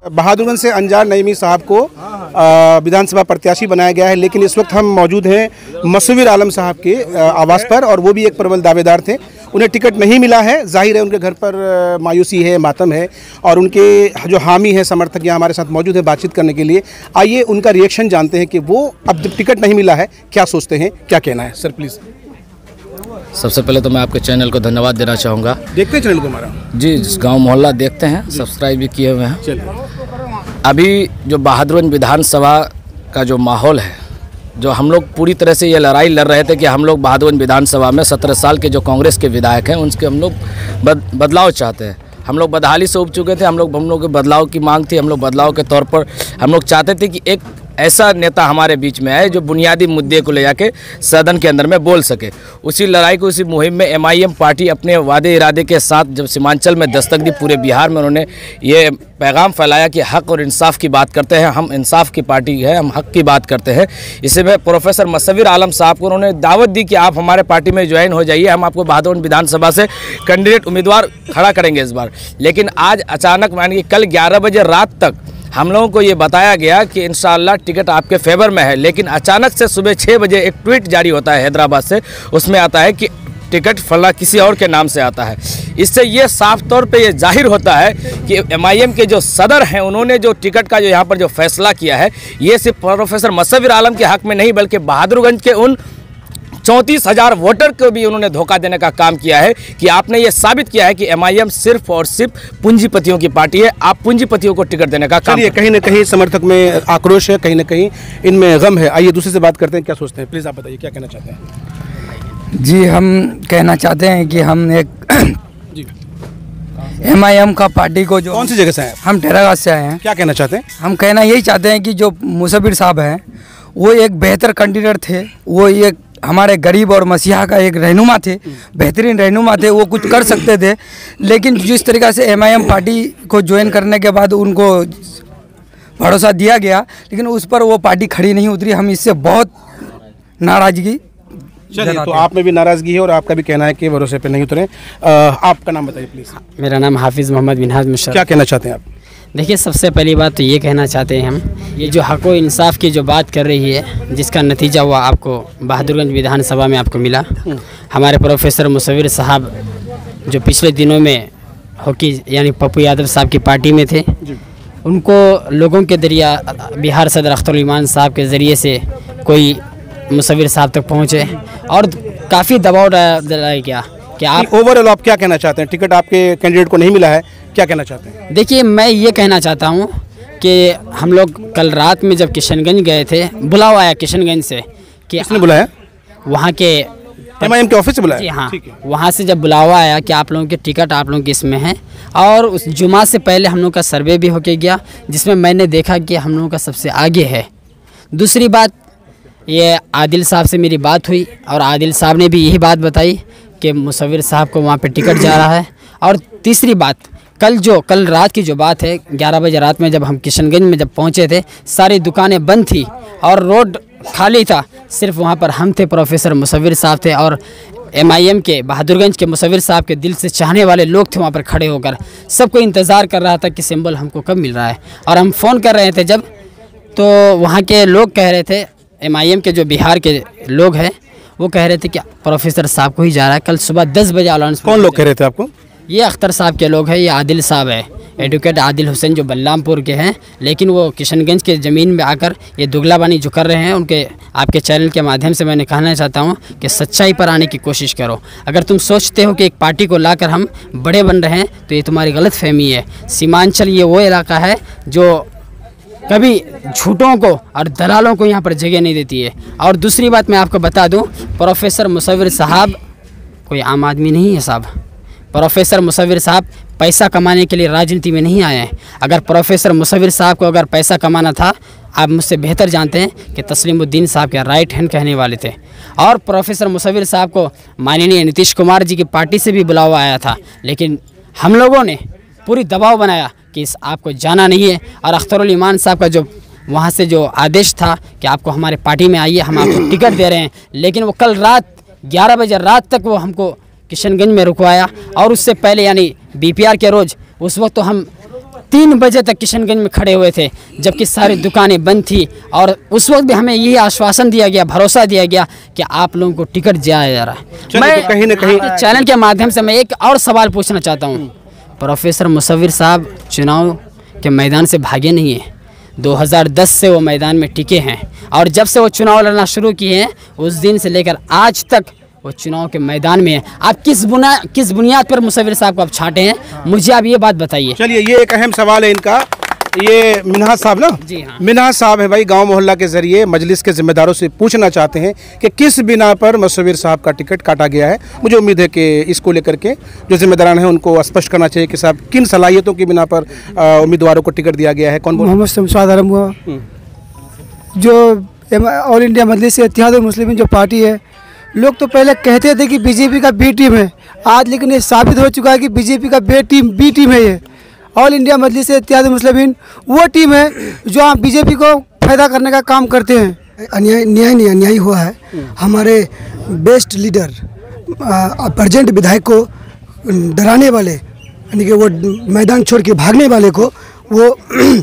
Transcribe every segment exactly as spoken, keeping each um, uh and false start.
बहादुरगंज से अंजार नईमी साहब को विधानसभा प्रत्याशी बनाया गया है, लेकिन इस वक्त हम मौजूद हैं मुसव्विर आलम साहब के आवास पर और वो भी एक प्रबल दावेदार थे। उन्हें टिकट नहीं मिला है, जाहिर है उनके घर पर मायूसी है, मातम है और उनके जो हामी हैं समर्थक यहाँ हमारे साथ मौजूद हैं बातचीत करने के लिए। आइए उनका रिएक्शन जानते हैं कि वो अब जब टिकट नहीं मिला है क्या सोचते हैं, क्या कहना है। Sir please. सबसे पहले तो मैं आपके चैनल को धन्यवाद देना चाहूँगा। देखते हैं चैनल को हमारा? जी, गांव मोहल्ला देखते हैं, सब्सक्राइब भी किए हुए हैं। चलिए, अभी जो बहादुरगंज विधानसभा का जो माहौल है, जो हम लोग पूरी तरह से ये लड़ाई लड़ रहे थे कि हम लोग बहादुरगंज विधानसभा में सत्रह साल के जो कांग्रेस के विधायक हैं उनके हम लोग बद, बदलाव चाहते हैं। हम लोग बदहाली से उब चुके थे, हम लोग हम लोग के बदलाव की मांग थी। हम लोग बदलाव के तौर पर हम लोग चाहते थे कि एक ऐसा नेता हमारे बीच में आए जो बुनियादी मुद्दे को ले जाके सदन के अंदर में बोल सके। उसी लड़ाई को, उसी मुहिम में एम आई एम पार्टी अपने वादे इरादे के साथ जब सीमांचल में दस्तक दी, पूरे बिहार में उन्होंने ये पैगाम फैलाया कि हक और इंसाफ की बात करते हैं, हम इंसाफ की पार्टी है, हम हक की बात करते हैं। इसी में प्रोफेसर मुसव्विर आलम साहब को उन्होंने दावत दी कि आप हमारे पार्टी में ज्वाइन हो जाइए, हम आपको बहादुरगंज विधानसभा से कैंडिडेट उम्मीदवार खड़ा करेंगे इस बार। लेकिन आज अचानक मानिए कल ग्यारह बजे रात तक हम लोगों को ये बताया गया कि इंशाअल्लाह टिकट आपके फेवर में है, लेकिन अचानक से सुबह छः बजे एक ट्वीट जारी होता है हैदराबाद से, उसमें आता है कि टिकट फला किसी और के नाम से आता है। इससे ये साफ तौर पे ये जाहिर होता है कि एम आई एम के जो सदर हैं उन्होंने जो टिकट का जो यहाँ पर जो फैसला किया है ये सिर्फ प्रोफेसर मुसव्विर आलम के हक में नहीं बल्कि बहादुरगंज के उन चौंतीस हजार वोटर को भी उन्होंने धोखा देने का काम किया है कि आपने ये साबित किया है कि एम आई एम सिर्फ और सिर्फ पूंजीपतियों की पार्टी है, आप पूंजीपतियों को टिकट देने का काम। कहीं ना कहीं समर्थक में आक्रोश है, कहीं ना कहीं इनमें गम है। आइए दूसरे से बात करते हैं, क्या सोचते हैं, प्लीज़ आप बताइए क्या कहना चाहते हैं। जी, हम कहना चाहते हैं कि हम एक एम आई एम का पार्टी को जो कौन सी जगह से आए? हम टेरागाज से आए हैं। क्या कहना चाहते हैं? हम कहना यही चाहते हैं कि जो मुसव्विर साहब हैं वो एक बेहतर कैंडिडेट थे, वो एक हमारे गरीब और मसीहा का एक रहनुमा थे, बेहतरीन रहनुमा थे, वो कुछ कर सकते थे। लेकिन जिस तरीक़ा से एम आई एम पार्टी को ज्वाइन करने के बाद उनको भरोसा दिया गया, लेकिन उस पर वो पार्टी खड़ी नहीं उतरी। हम इससे बहुत नाराज़गी। चलिए, तो आप में भी नाराज़गी है और आपका भी कहना है कि भरोसे पे नहीं उतरे। आपका नाम बताइए प्लीज़। मेरा नाम हाफिज़ मोहम्मद मिनहाज मुशर्रफ। क्या कहना चाहते हैं आप? देखिए, सबसे पहली बात तो ये कहना चाहते हैं हम, ये जो हक़ और इंसाफ की जो बात कर रही है जिसका नतीजा हुआ आपको बहादुरगंज विधानसभा में आपको मिला। हमारे प्रोफेसर मुसव्विर साहब जो पिछले दिनों में हॉकी यानी पप्पू यादव साहब की पार्टी में थे, उनको लोगों के जरिया बिहार सदर अख्तर ईमान साहब के ज़रिए से कोई मुसव्विर साहब तक पहुँचे और काफ़ी दबाव डाला गया कि आप ओवरऑल आप क्या कहना चाहते हैं? टिकट आपके कैंडिडेट को नहीं मिला है, क्या कहना चाहते हैं? देखिए, मैं ये कहना चाहता हूँ कि हम लोग कल रात में जब किशनगंज गए थे, बुलावा आया किशनगंज से कि किसने बुलाया? वहाँ के एम आई एम के ऑफिस से बुलाया? जी हाँ, वहाँ से जब बुलावा आया कि आप लोगों के टिकट आप लोगों के इसमें हैं, और उस जुमा से पहले हम लोग का सर्वे भी होके गया जिसमें मैंने देखा कि हम लोगों का सबसे आगे है। दूसरी बात, ये आदिल साहब से मेरी बात हुई और आदिल साहब ने भी यही बात बताई कि मुसव्विर साहब को वहाँ पे टिकट जा रहा है। और तीसरी बात, कल जो कल रात की जो बात है, ग्यारह बजे रात में जब हम किशनगंज में जब पहुँचे थे, सारी दुकानें बंद थी और रोड खाली था, सिर्फ वहाँ पर हम थे, प्रोफेसर मुसव्विर साहब थे और एम आई एम के बहादुरगंज के मुसव्विर साहब के दिल से चाहने वाले लोग थे वहाँ पर खड़े होकर। सबको इंतज़ार कर रहा था कि सिंबल हमको कब मिल रहा है। और हम फ़ोन कर रहे थे जब, तो वहाँ के लोग कह रहे थे, एम आई एम के जो बिहार के लोग हैं वो कह रहे थे कि प्रोफेसर साहब को ही जा रहा है। कल सुबह दस बजे अलाउंस। कौन लोग कह रहे थे आपको? ये अख्तर साहब के लोग हैं, ये आदिल साहब है, एडवोकेट आदिल हुसैन जो बल्लामपुर के हैं, लेकिन वो किशनगंज के ज़मीन में आकर ये दुगलाबानी जो कर रहे हैं, उनके आपके चैनल के माध्यम से मैंने कहना चाहता हूँ कि सच्चाई पर आने की कोशिश करो। अगर तुम सोचते हो कि एक पार्टी को लाकर हम बड़े बन रहे हैं तो ये तुम्हारी गलत फहमी है। सीमांचल ये वो इलाका है जो कभी झूठों को और दलालों को यहाँ पर जगह नहीं देती है। और दूसरी बात मैं आपको बता दूँ, प्रोफेसर मुसव्विर साहब कोई आम आदमी नहीं है साहब। प्रोफेसर मुसव्विर साहब पैसा कमाने के लिए राजनीति में नहीं आए हैं। अगर प्रोफेसर मुसव्विर साहब को अगर पैसा कमाना था, आप मुझसे बेहतर जानते हैं कि तस्लीमुद्दीन साहब के राइट हैंड कहने वाले थे। और प्रोफेसर मुसव्विर साहब को माननीय नीतीश कुमार जी की पार्टी से भी बुलावा आया था, लेकिन हम लोगों ने पूरी दबाव बनाया कि इस आपको जाना नहीं है। और अख्तर ईमान साहब का जो वहाँ से जो आदेश था कि आपको हमारे पार्टी में आइए, हम आपको टिकट दे रहे हैं, लेकिन वो कल रात ग्यारह बजे रात तक वो हमको किशनगंज में रुकवाया। और उससे पहले यानी बी पी आर के रोज़, उस वक्त तो हम तीन बजे तक किशनगंज में खड़े हुए थे, जबकि सारी दुकानें बंद थी। और उस वक्त भी हमें यही आश्वासन दिया गया, भरोसा दिया गया कि आप लोगों को टिकट दिया जा रहा है। मैं तो कहीं न कहीं चैनल के माध्यम से मैं एक और सवाल पूछना चाहता हूँ। प्रोफेसर मुसव्विर साहब चुनाव के मैदान से भागे नहीं हैं, दो हज़ार दस से वो मैदान में टिके हैं, और जब से वो चुनाव लड़ना शुरू किए हैं उस दिन से लेकर आज तक वो चुनाव के मैदान में हैं। आप किस बुना किस बुनियाद पर मुसव्विर साहब को आप छांटे हैं, मुझे आप ये बात बताइए। चलिए, ये एक अहम सवाल है इनका। ये मिन्हाज साहब ना, जी हाँ। मिन्हाज साहब है भाई, गांव मोहल्ला के जरिए मजलिस के जिम्मेदारों से पूछना चाहते हैं कि किस बिना पर मुसव्विर साहब का टिकट काटा गया है। मुझे उम्मीद है कि इसको लेकर के जो जिम्मेदारान हैं उनको स्पष्ट करना चाहिए कि साहब किन सलाहियतों की बिना पर उम्मीदवारों को टिकट दिया गया है। कौन बोल? मोहम्मद शमशाद आलम हुआ, जो ऑल इंडिया मजलिस इत्तेहाद मुस्लिमीन जो पार्टी है। लोग तो पहले कहते थे कि बीजेपी का बी टीम है, आज लेकिन ये साबित हो चुका है कि बीजेपी का बे टीम बी टीम है। ये ऑल इंडिया मजलिस इत्तेहाद मुस्लिमीन वो टीम है जो आप बीजेपी को फायदा करने का काम करते हैं। अन्याय न्याय नहीं अन्याय हुआ है। हमारे बेस्ट लीडर प्रेजेंट विधायक को डराने वाले, यानी कि वो मैदान छोड़ के भागने वाले को, वो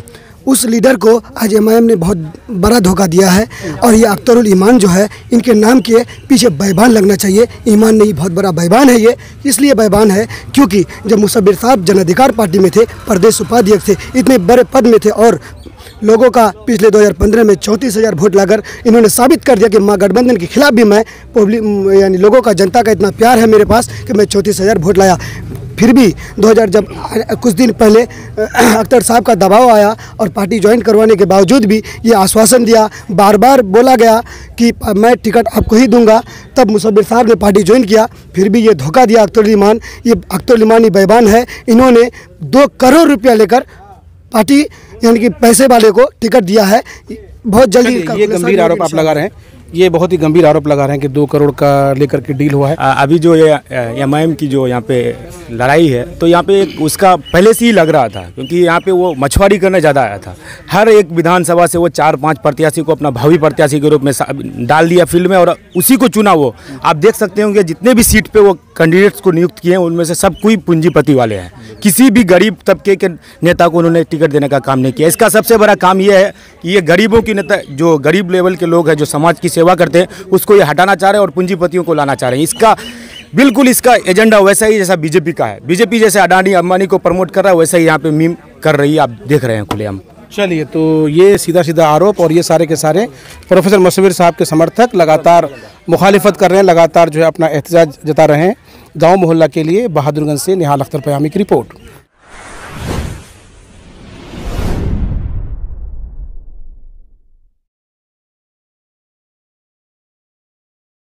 उस लीडर को आज एम आई एम ने बहुत बड़ा धोखा दिया है। और ये अख्तरुल ईमान जो है, इनके नाम के पीछे बैबान लगना चाहिए। ईमान नहीं, बहुत बड़ा बैबान है ये। इसलिए बैबान है क्योंकि जब मुसव्विर साहब जन अधिकार पार्टी में थे, प्रदेश उपाध्यक्ष थे, इतने बड़े पद में थे, और लोगों का पिछले दो हज़ार पंद्रह में चौंतीस हज़ार वोट लाकर इन्होंने साबित कर दिया कि माँ गठबंधन के खिलाफ भी मैं पब्लिक, यानी लोगों का, जनता का इतना प्यार है मेरे पास कि मैं चौंतीस हज़ार वोट लाया। फिर भी दो हज़ार जब कुछ दिन पहले अख्तर साहब का दबाव आया और पार्टी ज्वाइन करवाने के बावजूद भी ये आश्वासन दिया, बार बार बोला गया कि मैं टिकट आपको ही दूंगा, तब मुसव्विर साहब ने पार्टी ज्वाइन किया, फिर भी ये धोखा दिया अख्तरुल ईमान। ये अख्तरुल ईमान ही बैबान है। इन्होंने दो करोड़ रुपया लेकर पार्टी, यानी कि पैसे वाले को टिकट दिया है। बहुत जल्दी ये गंभीर आरोप आप लगा रहे हैं, ये बहुत ही गंभीर आरोप लगा रहे हैं कि दो करोड़ का लेकर के डील हुआ है। अभी जो ये एम आई एम की जो यहाँ पे लड़ाई है, तो यहाँ पे उसका पहले से ही लग रहा था, क्योंकि यहाँ पे वो मछुआरी करने ज़्यादा आया था। हर एक विधानसभा से वो चार पांच प्रत्याशी को अपना भावी प्रत्याशी के रूप में डाल दिया फील्ड में, और उसी को चुना। वो आप देख सकते होंगे जितने भी सीट पे वो कैंडिडेट्स को नियुक्त किए हैं, उनमें से सब कोई पूंजीपति वाले हैं। किसी भी गरीब तबके के नेता को उन्होंने टिकट देने का काम नहीं किया। इसका सबसे बड़ा काम ये है कि ये गरीबों की नेता, जो गरीब लेवल के लोग हैं, जो समाज की सेवा करते हैं, उसको ये हटाना चाह रहे हैं और पूंजीपतियों को लाना चाह रहे हैं। इसका बिल्कुल इसका एजेंडा वैसा ही जैसा बीजेपी का है। बीजेपी जैसे अडानी अंबानी को प्रमोट कर रहा है, वैसा ही यहाँ पे मीम कर रही है, आप देख रहे हैं खुलेआम। चलिए, तो ये सीधा सीधा आरोप, और ये सारे के सारे प्रोफेसर मुसव्विर साहब के समर्थक लगातार मुखालिफत कर रहे हैं, लगातार जो है अपना एहतजाज जता रहे हैं। गाँव मोहल्ला के लिए बहादुरगंज से निहाल अख्तर पयामी की रिपोर्ट।